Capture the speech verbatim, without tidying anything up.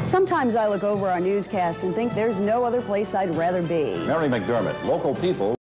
Sometimes I look over our newscast and think there's no other place I'd rather be. Mary McDermott, local people.